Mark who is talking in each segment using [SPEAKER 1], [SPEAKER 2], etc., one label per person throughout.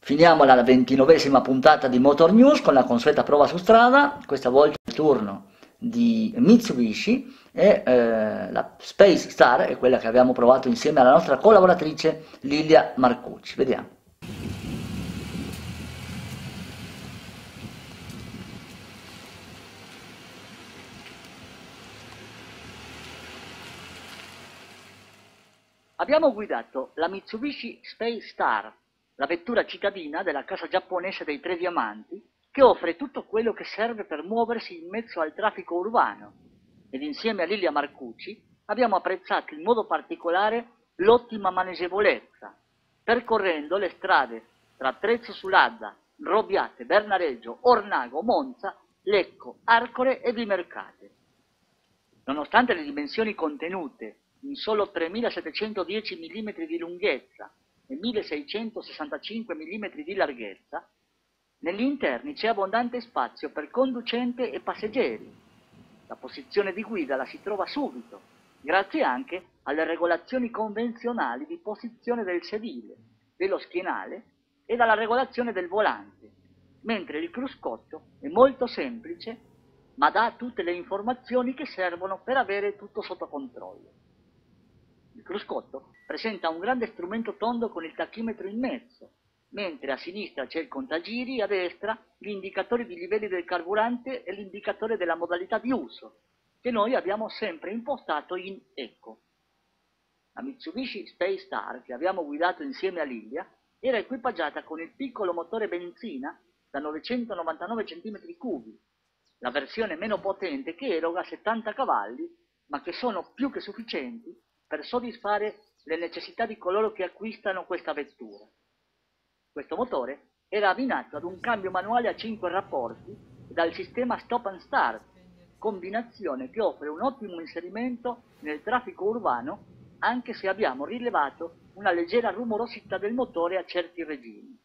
[SPEAKER 1] Finiamo la 29esima puntata di Motor News con la consueta prova su strada, questa volta il turno di Mitsubishi e la Space Star è quella che abbiamo provato insieme alla nostra collaboratrice Lilia Marcucci. Vediamo. Abbiamo guidato la Mitsubishi Space Star, la vettura cittadina della casa giapponese dei Tre Diamanti, che offre tutto quello che serve per muoversi in mezzo al traffico urbano, ed insieme a Lilia Marcucci abbiamo apprezzato in modo particolare l'ottima manegevolezza, percorrendo le strade tra Trezzo Suladda, Robiate, Bernareggio, Ornago, Monza, Lecco, Arcore e Vimercate. Nonostante le dimensioni contenute in solo 3710 mm di lunghezza e 1665 mm di larghezza, negli interni c'è abbondante spazio per conducente e passeggeri. La posizione di guida la si trova subito, grazie anche alle regolazioni convenzionali di posizione del sedile, dello schienale e dalla regolazione del volante, mentre il cruscotto è molto semplice, ma dà tutte le informazioni che servono per avere tutto sotto controllo. Il cruscotto presenta un grande strumento tondo con il tachimetro in mezzo, mentre a sinistra c'è il contagiri e a destra gli indicatori di livelli del carburante e l'indicatore della modalità di uso, che noi abbiamo sempre impostato in Eco. La Mitsubishi Space Star, che abbiamo guidato insieme a Lilia, era equipaggiata con il piccolo motore benzina da 999 cm3, la versione meno potente che eroga 70 cavalli, ma che sono più che sufficienti per soddisfare le necessità di coloro che acquistano questa vettura. Questo motore era abbinato ad un cambio manuale a 5 rapporti e dal sistema Stop and Start, combinazione che offre un ottimo inserimento nel traffico urbano, anche se abbiamo rilevato una leggera rumorosità del motore a certi regimi.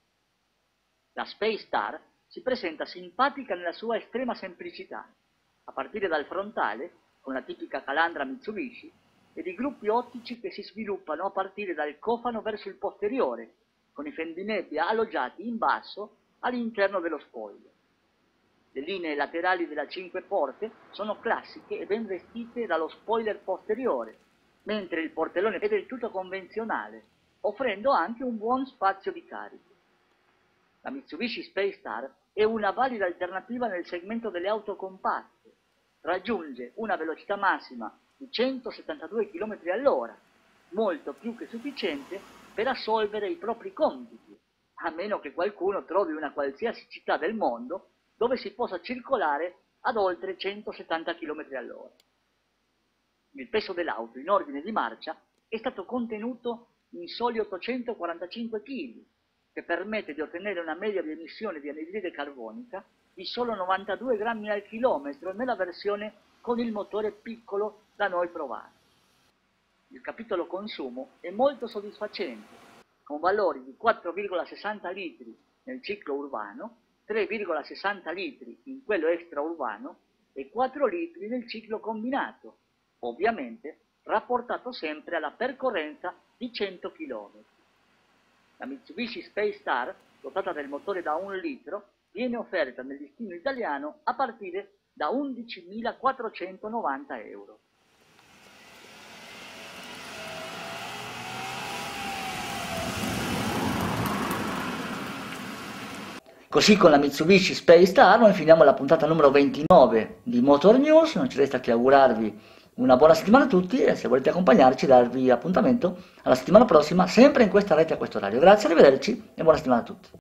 [SPEAKER 1] La Space Star si presenta simpatica nella sua estrema semplicità, a partire dal frontale, con la tipica calandra Mitsubishi, e di gruppi ottici che si sviluppano a partire dal cofano verso il posteriore, con i fendinebbia alloggiati in basso all'interno dello spoiler. Le linee laterali della 5 porte sono classiche e ben vestite dallo spoiler posteriore, mentre il portellone è del tutto convenzionale, offrendo anche un buon spazio di carico. La Mitsubishi Space Star è una valida alternativa nel segmento delle auto compatte. Raggiunge una velocità massima di 172 km/h, molto più che sufficiente per assolvere i propri compiti, a meno che qualcuno trovi una qualsiasi città del mondo dove si possa circolare ad oltre 170 km/h. Il peso dell'auto in ordine di marcia è stato contenuto in soli 845 kg, che permette di ottenere una media di emissione di anidride carbonica di solo 92 grammi al chilometro nella versione con il motore piccolo da noi provato. Il capitolo consumo è molto soddisfacente, con valori di 4,60 litri nel ciclo urbano, 3,60 litri in quello extraurbano e 4 litri nel ciclo combinato, ovviamente rapportato sempre alla percorrenza di 100 km. La Mitsubishi Space Star, dotata del motore da 1 litro, viene offerta nel listino italiano a partire da 11.490 euro. Così con la Mitsubishi Space Star noi finiamo la puntata numero 29 di Motor News. Non ci resta che augurarvi una buona settimana a tutti e se volete accompagnarci darvi appuntamento alla settimana prossima sempre in questa rete a questo orario. Grazie, arrivederci e buona settimana a tutti.